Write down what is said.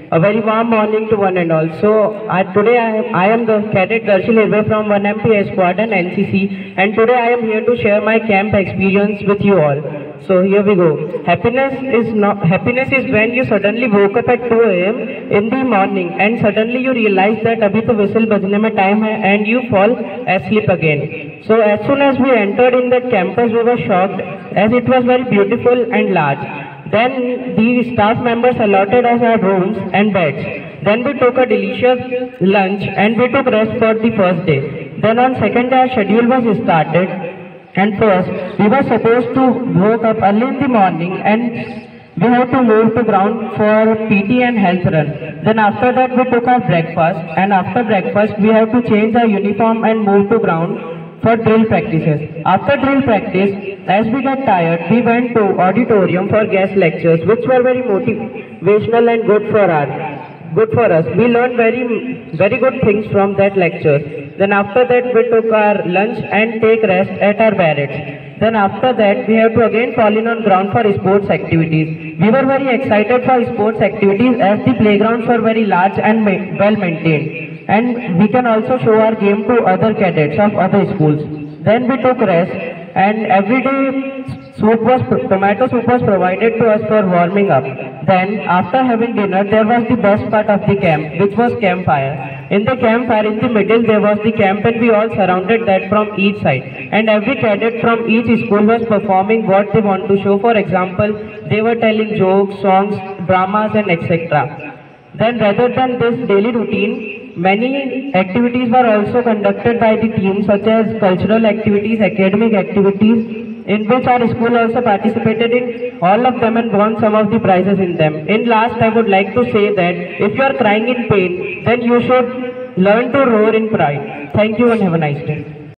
A very warm morning to one and all. Today I am the cadet Darshil Hirve from 1MP Squadron NCC, and today I am here to share my camp experience with you all. So here we go. Happiness is when you suddenly woke up at 2 a.m. in the morning and suddenly you realize that abhi to whistle bajne mein time hai and you fall asleep again. So as soon as we entered in that campus, we were shocked as it was very beautiful and large. Then the staff members allotted us our rooms and beds. Then we took a delicious lunch and we took rest for the first day. Then on second day our schedule was started, and first we were supposed to wake up early in the morning and we had to move to ground for PT and health run. Then after that we took our breakfast, and after breakfast we have to change our uniform and move to ground for drill practices. After drill practice, as we got tired, we went to auditorium for guest lectures, which were very motivational and good for us. We learned very good things from that lecture. Then after that, we took our lunch and take rest at our barracks. Then after that, we have to again fall in on ground for sports activities. We were very excited for sports activities as the playgrounds were very large and well maintained, and we can also show our game to other cadets of other schools. Then we took rest, and every day tomato soup was provided to us for warming up. Then after having dinner, there was the best part of the camp, which was campfire. In the campfire, in the middle there was the camp, and we all surrounded that from each side. And every cadet from each school was performing what they want to show. For example, they were telling jokes, songs, dramas and etc. Then rather than this daily routine, many activities were also conducted by the team, such as cultural activities, academic activities, in which our school also participated in all of them and won some of the prizes in them. In last, I would like to say that if you are crying in pain, then you should learn to roar in pride. Thank you and have a nice day.